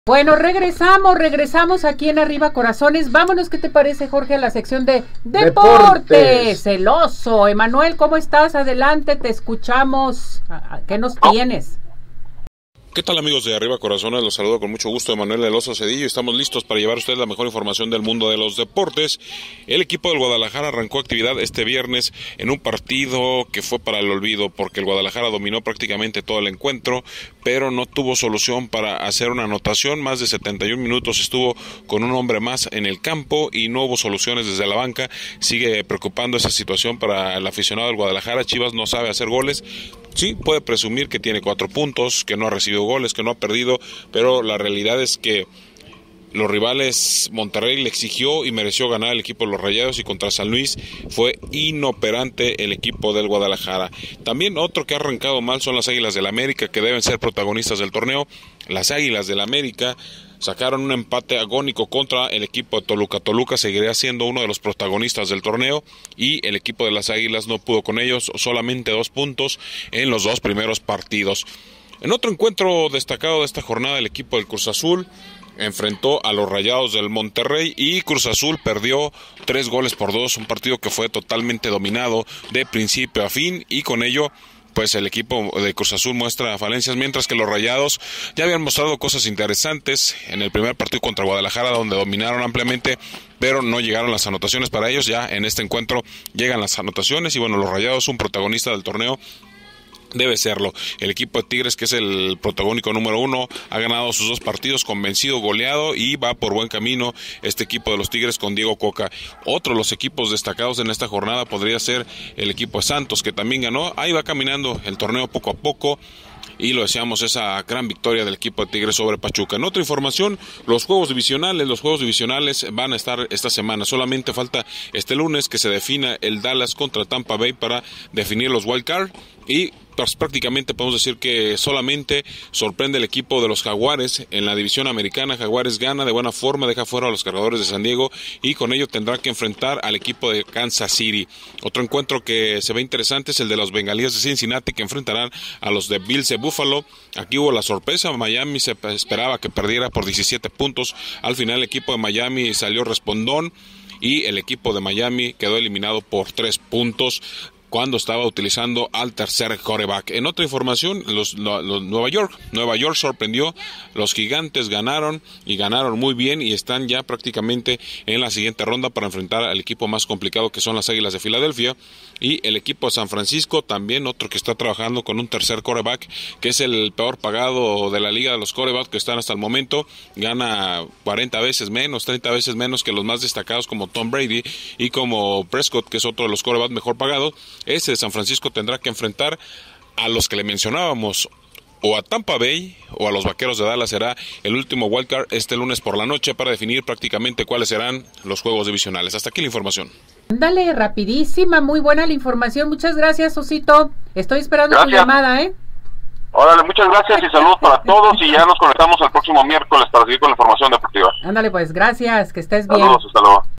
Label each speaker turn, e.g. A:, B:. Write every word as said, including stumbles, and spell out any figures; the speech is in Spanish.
A: Bueno, regresamos, regresamos aquí en Arriba Corazones. Vámonos, ¿qué te parece, Jorge, a la sección de Deportes? Deportes. El oso. Emanuel, ¿cómo estás? Adelante, te escuchamos. ¿Qué nos tienes?
B: ¿Qué tal, amigos de Arriba Corazones? Los saludo con mucho gusto, Emanuel El Oso Cedillo. Estamos listos para llevar a ustedes la mejor información del mundo de los deportes. El equipo del Guadalajara arrancó actividad este viernes en un partido que fue para el olvido, porque el Guadalajara dominó prácticamente todo el encuentro, pero no tuvo solución para hacer una anotación. Más de setenta y un minutos estuvo con un hombre más en el campo y no hubo soluciones desde la banca. Sigue preocupando esa situación para el aficionado del Guadalajara. Chivas no sabe hacer goles. Sí, puede presumir que tiene cuatro puntos, que no ha recibido goles, que no ha perdido, pero la realidad es que los rivales, Monterrey le exigió y mereció ganar el equipo de los Rayados, y contra San Luis fue inoperante el equipo del Guadalajara. También otro que ha arrancado mal son las Águilas del América, que deben ser protagonistas del torneo. Las Águilas del América sacaron un empate agónico contra el equipo de Toluca. Toluca seguiría siendo uno de los protagonistas del torneo y el equipo de las Águilas no pudo con ellos, solamente dos puntos en los dos primeros partidos. En otro encuentro destacado de esta jornada, el equipo del Cruz Azul enfrentó a los Rayados del Monterrey y Cruz Azul perdió tres goles por dos, un partido que fue totalmente dominado de principio a fin, y con ello pues el equipo de Cruz Azul muestra falencias, mientras que los Rayados ya habían mostrado cosas interesantes en el primer partido contra Guadalajara, donde dominaron ampliamente, pero no llegaron las anotaciones para ellos. Ya en este encuentro llegan las anotaciones y bueno, los Rayados, un protagonista del torneo, debe serlo. El equipo de Tigres, que es el protagónico número uno, ha ganado sus dos partidos convencido, goleado, y va por buen camino este equipo de los Tigres con Diego Coca. Otro de los equipos destacados en esta jornada podría ser el equipo de Santos, que también ganó. Ahí va caminando el torneo poco a poco, y lo deseamos, esa gran victoria del equipo de Tigres sobre Pachuca. En otra información, los juegos divisionales, los juegos divisionales van a estar esta semana. Solamente falta este lunes que se defina el Dallas contra Tampa Bay para definir los wild card, y pues prácticamente podemos decir que solamente sorprende el equipo de los Jaguares en la división americana. Jaguares gana de buena forma, deja fuera a los Cargadores de San Diego, y con ello tendrá que enfrentar al equipo de Kansas City. Otro encuentro que se ve interesante es el de los Bengalíes de Cincinnati, que enfrentarán a los de Bills de Buffalo. Aquí hubo la sorpresa, Miami se esperaba que perdiera por diecisiete puntos, al final el equipo de Miami salió respondón y el equipo de Miami quedó eliminado por tres puntos cuando estaba utilizando al tercer quarterback. En otra información, los, los, los Nueva York, Nueva York sorprendió, los Gigantes ganaron y ganaron muy bien, y están ya prácticamente en la siguiente ronda para enfrentar al equipo más complicado, que son las Águilas de Filadelfia, y el equipo de San Francisco también, otro que está trabajando con un tercer quarterback, que es el peor pagado de la liga de los quarterbacks que están hasta el momento, gana cuarenta veces menos, treinta veces menos que los más destacados como Tom Brady y como Prescott, que es otro de los quarterbacks mejor pagados. Ese de San Francisco tendrá que enfrentar a los que le mencionábamos, o a Tampa Bay o a los Vaqueros de Dallas. Será el último wildcard este lunes por la noche para definir prácticamente cuáles serán los juegos divisionales. Hasta aquí la información.
A: Dale, rapidísima, muy buena la información. Muchas gracias, Osito. Estoy esperando
C: gracias.
A: Tu llamada, ¿eh?
C: Órale, muchas gracias y saludos para todos, y ya nos conectamos el próximo miércoles para seguir con la información deportiva.
A: Ándale pues, gracias, que estés bien.
C: Saludos, hasta luego.